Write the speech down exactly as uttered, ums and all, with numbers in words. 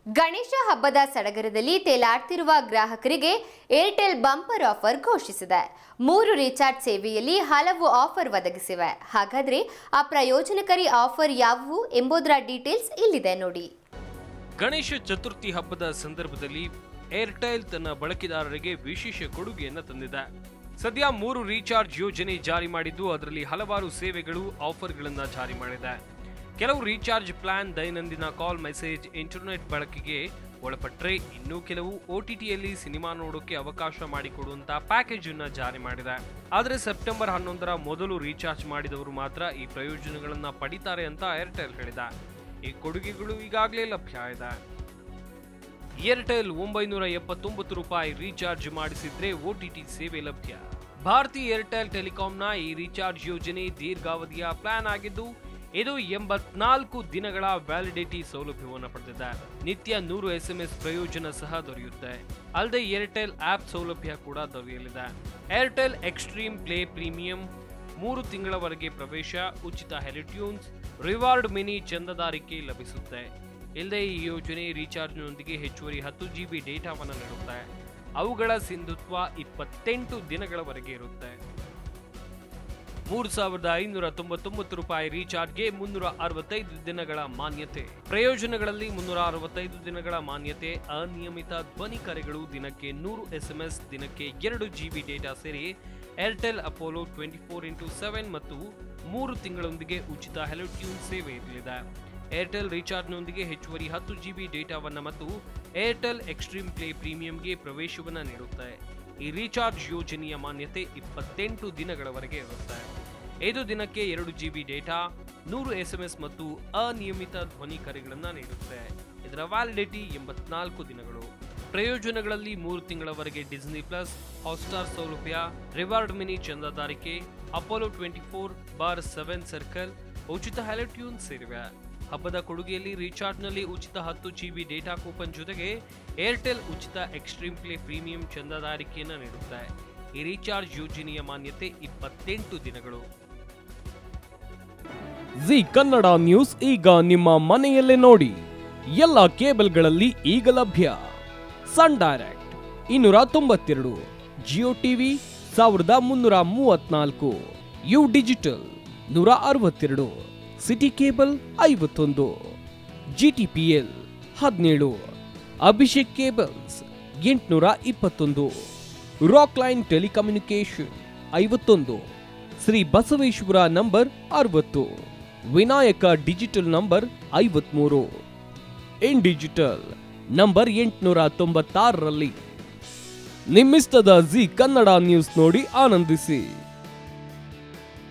ಗಣೇಶ ಹಬ್ಬದ ಸಡಗರದಲ್ಲಿ ತೇಲಾಡ್ತಿರುವ ಗ್ರಾಹಕರಿಗೆ Airtel bumper offer ಘೋಷಿಸಿದೆ. ಮೂರು ರೀಚಾರ್ಜ್ ಸೇವೆಯಲ್ಲಿ ಹಲವು ಆಫರ್ ಒದಗಿಸಿವೆ. ಹಾಗಾದ್ರೆ ಆ ಪ್ರಯೋಜನಕಾರಿ ಆಫರ್ ಯಾವುವು ಎಂಬುದರ ಡೀಟೇಲ್ಸ್ ಇಲ್ಲಿದೆ ನೋಡಿ. ಗಣೇಶ ಚತುರ್ಥಿ ಹಬ್ಬದ ಸಂದರ್ಭದಲ್ಲಿ ಏರ್ಟೆಲ್ ತನ್ನ ಬಳಕೆದಾರರಿಗೆ ವಿಶೇಷ ಕೊಡುಗೆಯನ್ನು ತಂದಿದೆ. ಸದ್ಯ ಮೂರು ರೀಚಾರ್ಜ್ ಯೋಜನೆ ಜಾರಿ ಮಾಡಿದ್ದು ಅದರಲ್ಲಿ ಹಲವಾರು ಸೇವೆಗಳು ಆಫರ್ಗಳನ್ನು ಜಾರಿ ಮಾಡಿದೆ. ಕೆಲವು ರೀಚಾರ್ಜ್ ಪ್ಲಾನ್ ದೈನಂದಿನ ಕಾಲ್, ಮೆಸೇಜ್, ಇಂಟರ್ನೆಟ್ ಬಳಕೆಗೆ ಒಳಪಟ್ಟರೆ ಇನ್ನೂ ಕೆಲವು ಓಟಿಟಿಯಲ್ಲಿ ಸಿನಿಮಾ ನೋಡೋಕೆ ಅವಕಾಶ ಮಾಡಿಕೊಡುವಂತ ಪ್ಯಾಕೇಜ್ ಅನ್ನು ಜಾರಿ ಮಾಡಿದೆ. ಆದರೆ ಸೆಪ್ಟೆಂಬರ್ ಹನ್ನೊಂದರ ಮೊದಲು ರೀಚಾರ್ಜ್ ಮಾಡಿದವರು ಮಾತ್ರ ಈ ಪ್ರಯೋಜನಗಳನ್ನ ಪಡಿತಾರೆ ಅಂತ ಏರ್ಟೆಲ್ ಹೇಳಿದೆ. ಈ ಕೊಡುಗೆಗಳು ಈಗಾಗಲೇ ಲಭ್ಯ ಇದೆ. ಏರ್ಟೆಲ್ ಒಂಬೈನೂರ ಎಪ್ಪತ್ತೊಂಬತ್ತು ರೂಪಾಯಿ ರೀಚಾರ್ಜ್ ಮಾಡಿಸಿದ್ರೆ ಓಟಿಟಿ ಸೇವೆ ಲಭ್ಯ. ಭಾರತೀಯ ಏರ್ಟೆಲ್ ಟೆಲಿಕಾಂನ ಈ ರೀಚಾರ್ಜ್ ಯೋಜನೆ ದೀರ್ಘಾವಧಿಯ ಪ್ಲಾನ್ ಆಗಿದ್ದು ಇದು ಎಂಬತ್ನಾಲ್ಕು ದಿನಗಳ ವ್ಯಾಲಿಡಿಟಿ ಸೌಲಭ್ಯವನ್ನು ಪಡೆದಿದೆ. ನಿತ್ಯ ನೂರು ಎಸ್ಎಂಎಸ್ ಪ್ರಯೋಜನ ಸಹ ದೊರೆಯುತ್ತೆ. ಅಲ್ಲದೆ ಏರ್ಟೆಲ್ ಆಪ್ ಸೌಲಭ್ಯ ಕೂಡ ದೊರೆಯಲಿದೆ. ಏರ್ಟೆಲ್ ಎಕ್ಸ್ಟ್ರೀಮ್ ಪ್ಲೇ ಪ್ರೀಮಿಯಂ ಮೂರು ತಿಂಗಳವರೆಗೆ ಪ್ರವೇಶ, ಉಚಿತ ಹೆಲಿಟ್ಯೂನ್ಸ್, ರಿವಾರ್ಡ್ ಮಿನಿ ಚಂದಾದಾರಿಕೆ ಲಭಿಸುತ್ತೆ. ಇಲ್ಲದೆ ಈ ಯೋಜನೆ ರೀಚಾರ್ಜ್ನೊಂದಿಗೆ ಹೆಚ್ಚುವರಿ ಹತ್ತು ಜಿಬಿ ಡೇಟಾವನ್ನು ನೀಡುತ್ತೆ. ಅವುಗಳ ಸಿಂಧುತ್ವ ಇಪ್ಪತ್ತೆಂಟು ದಿನಗಳವರೆಗೆ ಇರುತ್ತೆ. ಮೂರು ಸಾವಿರದ ಐನೂರ ತೊಂಬತ್ತೊಂಬತ್ತು ರೂಪಾಯಿ ರೀಚಾರ್ಜ್ಗೆ ಮುನ್ನೂರ ಅರವತ್ತೈದು ದಿನಗಳ ಮಾನ್ಯತೆ. ಪ್ರಯೋಜನಗಳಲ್ಲಿ ಮುನ್ನೂರ ಅರವತ್ತೈದು ದಿನಗಳ ಮಾನ್ಯತೆ, ಅನಿಯಮಿತ ಧ್ವನಿ ಕರೆಗಳು, ದಿನಕ್ಕೆ ನೂರು ಎಸ್ಎಂಎಸ್, ದಿನಕ್ಕೆ ಎರಡು ಜಿಬಿ ಡೇಟಾ ಸೇರಿ Airtel Apollo twenty four into seven ಮತ್ತು ಮೂರು ತಿಂಗಳೊಂದಿಗೆ ಉಚಿತ ಹೆಲಿಟ್ಯೂನ್ ಸೇವೆ ಇರಲಿದೆ. ಏರ್ಟೆಲ್ ರೀಚಾರ್ಜ್ನೊಂದಿಗೆ ಹೆಚ್ಚುವರಿ ಹತ್ತು ಜಿಬಿ ಡೇಟಾವನ್ನು ಮತ್ತು ಏರ್ಟೆಲ್ ಎಕ್ಸ್ಟ್ರೀಮ್ ಪ್ಲೇ ಪ್ರೀಮಿಯಂಗೆ ಪ್ರವೇಶವನ್ನು ನೀಡುತ್ತೆ. ಈ ರೀಚಾರ್ಜ್ ಯೋಜನೆಯ ಮಾನ್ಯತೆ ಇಪ್ಪತ್ತೆಂಟು ದಿನಗಳವರೆಗೆ ಇರುತ್ತೆ. ಐದು ದಿನಕ್ಕೆ ಎರಡು ಜಿಬಿ ಡೇಟಾ, ನೂರು ಎಸ್ಎಂಎಸ್ ಮತ್ತು ಅನಿಯಮಿತ ಧ್ವನಿ ಕರೆಗಳನ್ನು ನೀಡುತ್ತೆ. ಇದರ ವ್ಯಾಲಿಡಿಟಿ ಎಂಬತ್ನಾಲ್ಕು ದಿನಗಳು. ಪ್ರಯೋಜನಗಳಲ್ಲಿ ಮೂರು ತಿಂಗಳವರೆಗೆ ಡಿಸ್ನಿ ಪ್ಲಸ್, ಹಾಟ್ಸ್ಟಾರ್ ಸೌಲಭ್ಯ, ರಿವಾರ್ಡ್ ಮಿನಿ ಚಂದಾದಾರಿಕೆ, Apollo twenty four bar seven circle, ಉಚಿತ ಹೆಲಿಟ್ಯೂನ್ ಸೇರಿವೆ. ಹಬ್ಬದ ಕೊಡುಗೆಯಲ್ಲಿ ರೀಚಾರ್ಜ್ನಲ್ಲಿ ಉಚಿತ ಹತ್ತು ಜಿಬಿ ಡೇಟಾ ಕೂಪನ್ ಜೊತೆಗೆ ಏರ್ಟೆಲ್ ಉಚಿತ ಎಕ್ಸ್ಟ್ರೀಮ್ ಪ್ಲೇ ಪ್ರೀಮಿಯಂ ಚಂದಾದಾರಿಕೆಯನ್ನು ನೀಡುತ್ತೆ. ಈ ರೀಚಾರ್ಜ್ ಯೋಜನೆಯ ಮಾನ್ಯತೆ ಇಪ್ಪತ್ತೆಂಟು ದಿನಗಳು. ಜಿ ಕನ್ನಡ ನ್ಯೂಸ್ ಈಗ ನಿಮ್ಮ ಮನೆಯಲ್ಲೇ ನೋಡಿ. ಎಲ್ಲ ಕೇಬಲ್ಗಳಲ್ಲಿ ಈಗ ಲಭ್ಯ. ಸನ್ ಡೈರೆಕ್ಟ್ ಇನ್ನೂರ ತೊಂಬತ್ತೆರಡು, ಜಿಯೋ ಟಿವಿ ಸಾವಿರದ ಮುನ್ನೂರ ಮೂವತ್ನಾಲ್ಕು, ಯು ಡಿಜಿಟಲ್ ನೂರ ಅರವತ್ತೆರಡು, ಸಿಟಿ ಕೇಬಲ್ ಐವತ್ತೊಂದು, ಜಿಟಿಪಿಎಲ್ ಹದಿನೇಳು, ಅಭಿಷೇಕ್ ಕೇಬಲ್ಸ್ ಎಂಟುನೂರ ಇಪ್ಪತ್ತೊಂದು, ರಾಕ್ ಲೈನ್ ಟೆಲಿಕಮ್ಯುನಿಕೇಶನ್ ಐವತ್ತೊಂದು, ಶ್ರೀ ಬಸವೇಶ್ವರ ನಂಬರ್ ಅರವತ್ತು, ವಿನಾಯಕ ಡಿಜಿಟಲ್ ನಂಬರ್ ಐವತ್ಮೂರು, ಇನ್ ಡಿಜಿಟಲ್ ನಂಬರ್ ಎಂಟುನೂರ ತೊಂಬತ್ತಾರರಲ್ಲಿ. ನಿಮ್ಮಿಸ್ತದ ಜಿ ಕನ್ನಡ ನ್ಯೂಸ್ ನೋಡಿ ಆನಂದಿಸಿ.